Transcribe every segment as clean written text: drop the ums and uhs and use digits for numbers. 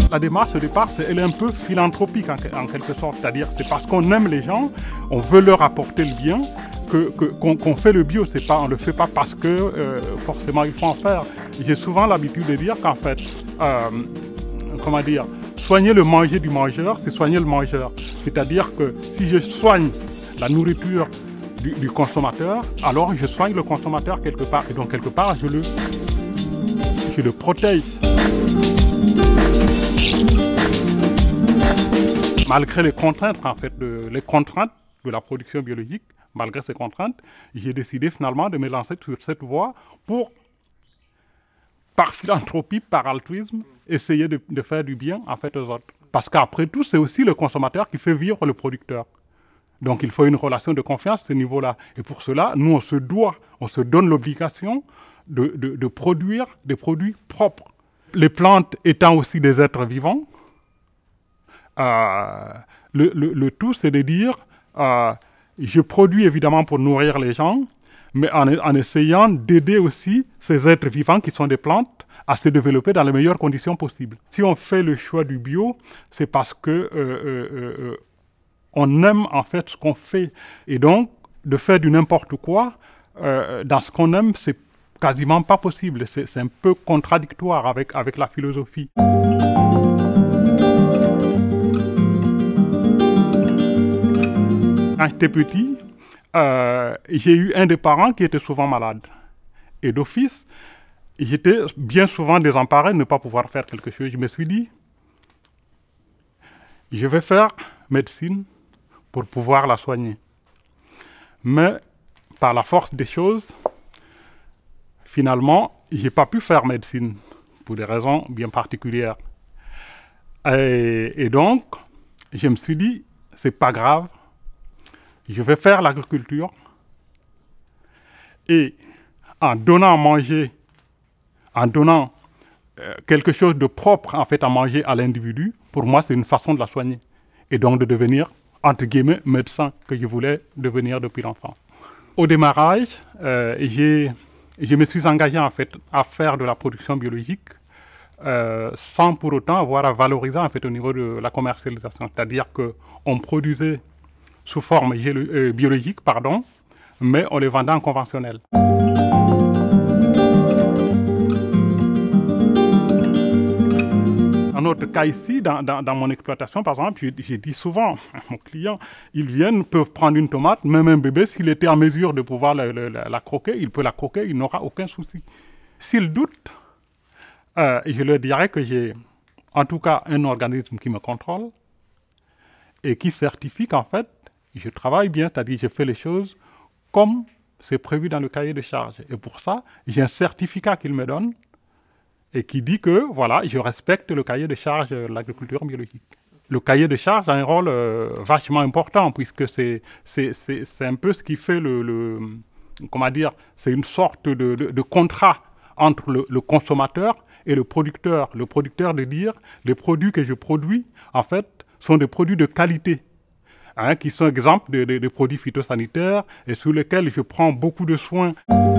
La démarche au départ, elle est un peu philanthropique en quelque sorte, c'est-à-dire c'est parce qu'on aime les gens, on veut leur apporter le bien, qu'on fait le bio. On ne le fait pas parce que forcément il faut en faire. J'ai souvent l'habitude de dire qu'en fait, comment dire, soigner le manger du mangeur, c'est soigner le mangeur. C'est-à-dire que si je soigne la nourriture du consommateur, alors je soigne le consommateur quelque part. Et donc quelque part, je le protège. Malgré les contraintes, en fait, les contraintes de la production biologique, malgré ces contraintes, j'ai décidé finalement de me lancer sur cette voie pour, par philanthropie, par altruisme, essayer de faire du bien en fait aux autres. Parce qu'après tout, c'est aussi le consommateur qui fait vivre le producteur. Donc il faut une relation de confiance à ce niveau-là. Et pour cela, nous, on se donne l'obligation de produire des produits propres. Les plantes étant aussi des êtres vivants, le tout, c'est de dire, je produis évidemment pour nourrir les gens, mais en essayant d'aider aussi ces êtres vivants qui sont des plantes à se développer dans les meilleures conditions possibles. Si on fait le choix du bio, c'est parce que on aime en fait ce qu'on fait. Et donc, de faire du n'importe quoi, dans ce qu'on aime, c'est quasiment pas possible. C'est un peu contradictoire avec la philosophie. Quand j'étais petit, j'ai eu un des parents qui était souvent malade. Et d'office, j'étais bien souvent désemparé de ne pas pouvoir faire quelque chose. Je me suis dit, je vais faire médecine pour pouvoir la soigner. Mais par la force des choses, finalement, je n'ai pas pu faire médecine pour des raisons bien particulières. Et donc, je me suis dit, c'est pas grave, je vais faire l'agriculture. Et en donnant à manger, en donnant quelque chose de propre en fait à manger à l'individu, pour moi, c'est une façon de la soigner. Et donc de devenir, entre guillemets, médecin que je voulais devenir depuis l'enfance. Au démarrage, je me suis engagé en fait à faire de la production biologique sans pour autant avoir à valoriser en fait au niveau de la commercialisation. C'est-à-dire qu'on produisait sous forme biologique, pardon, mais on les vendait en conventionnel. Dans notre cas ici, dans mon exploitation, par exemple, j'ai dit souvent à mon client, ils viennent, peuvent prendre une tomate, même un bébé, s'il était en mesure de pouvoir la croquer, il peut la croquer, il n'aura aucun souci. S'il doute, je leur dirais que j'ai en tout cas un organisme qui me contrôle et qui certifie qu'en fait, je travaille bien, c'est-à-dire je fais les choses comme c'est prévu dans le cahier de charge. Et pour ça, j'ai un certificat qu'il me donne et qui dit que, voilà, je respecte le cahier de charge de l'agriculture biologique. Le cahier de charge a un rôle vachement important, puisque c'est un peu ce qui fait comment dire, c'est une sorte de contrat entre le consommateur et le producteur. Le producteur de dire, les produits que je produis, en fait, sont des produits de qualité, hein, qui sont exemples de produits phytosanitaires et sur lesquels je prends beaucoup de soins.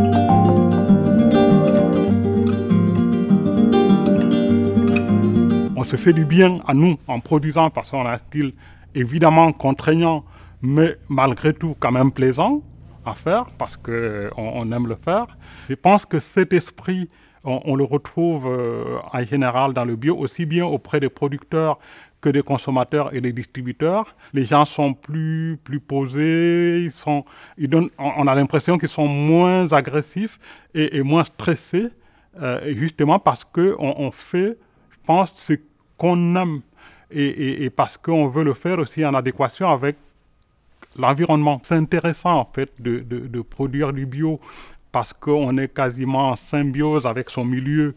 On se fait du bien à nous en produisant parce qu'on a un style évidemment contraignant, mais malgré tout quand même plaisant à faire parce qu'on aime le faire. Je pense que cet esprit, on le retrouve en général dans le bio, aussi bien auprès des producteurs que des consommateurs et des distributeurs. Les gens sont plus posés, on a l'impression qu'ils sont moins agressifs et moins stressés, justement parce qu'on fait, je pense, ce qu'on aime et parce qu'on veut le faire aussi en adéquation avec l'environnement. C'est intéressant en fait de produire du bio parce qu'on est quasiment en symbiose avec son milieu.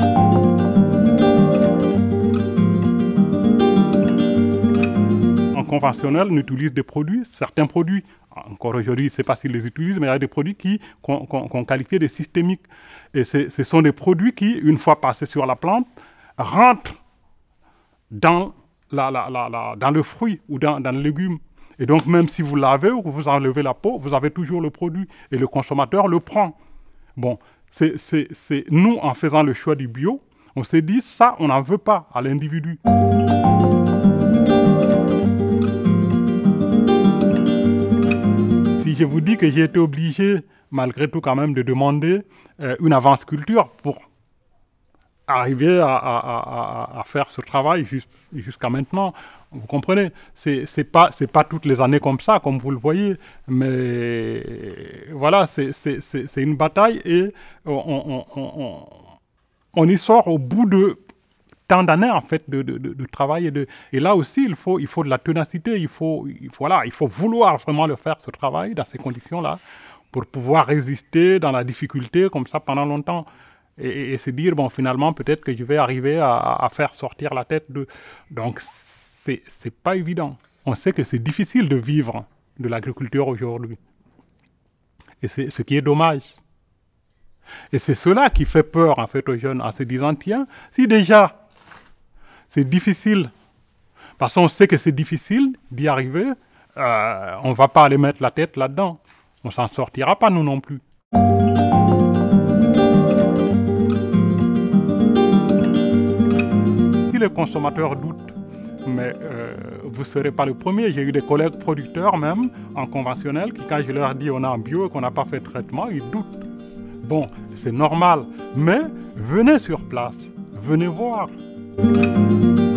En conventionnel, on utilise des produits, certains produits, encore aujourd'hui, je ne sais pas s'ils les utilisent, mais il y a des produits qu'on qualifie de systémiques. Et ce sont des produits qui, une fois passés sur la plante, rentrent dans le fruit ou dans le légume. Et donc, même si vous lavez ou que vous enlevez la peau, vous avez toujours le produit et le consommateur le prend. Bon, c'est nous, en faisant le choix du bio, On s'est dit, ça, on n'en veut pas à l'individu. Si je vous dis que j'ai été obligé, malgré tout quand même, de demander une avance culture pour arriver à faire ce travail jusqu'à maintenant, vous comprenez, c'est pas toutes les années comme ça, comme vous le voyez, mais voilà, c'est une bataille et on y sort au bout de tant d'années en fait de travail et là aussi il faut de la ténacité, il faut vouloir vraiment le faire, ce travail dans ces conditions-là pour pouvoir résister dans la difficulté comme ça pendant longtemps et se dire bon finalement peut-être que je vais arriver à faire sortir la tête de... Donc c'est pas évident. On sait que c'est difficile de vivre de l'agriculture aujourd'hui et c'est ce qui est dommage. Et c'est cela qui fait peur en fait aux jeunes en se disant tiens, si déjà c'est difficile, parce qu'on sait que c'est difficile d'y arriver, on ne va pas aller mettre la tête là-dedans. On ne s'en sortira pas nous non plus. Si les consommateurs doutent, mais vous ne serez pas le premier. J'ai eu des collègues producteurs même, en conventionnel, qui quand je leur dis on est en bio et qu'on n'a pas fait de traitement, ils doutent. Bon, c'est normal, mais venez sur place, venez voir.